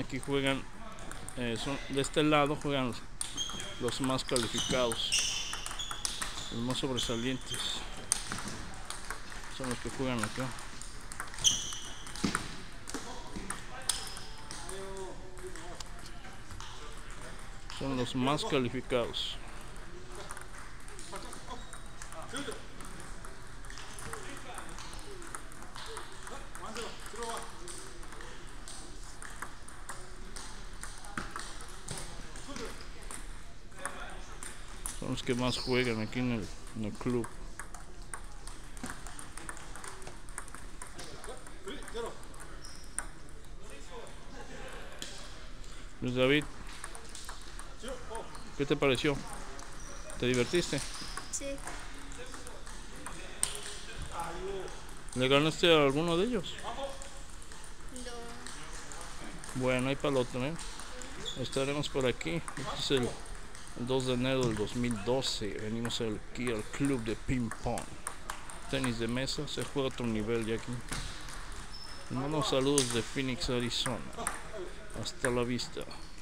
Aquí juegan, son, de este lado juegan los más calificados, los más sobresalientes. Son los que juegan acá. Son los más calificados. Son los que más juegan aquí en el club. Luis David, ¿qué te pareció? ¿Te divertiste? Sí. ¿Le ganaste a alguno de ellos? No. Bueno, hay para el otro, ¿eh? Estaremos por aquí. Este es el 2 de enero del 2012. Venimos aquí al club de ping pong. Tenis de mesa, se juega a otro nivel ya aquí. Les mando saludos de Phoenix, Arizona. Hasta la vista.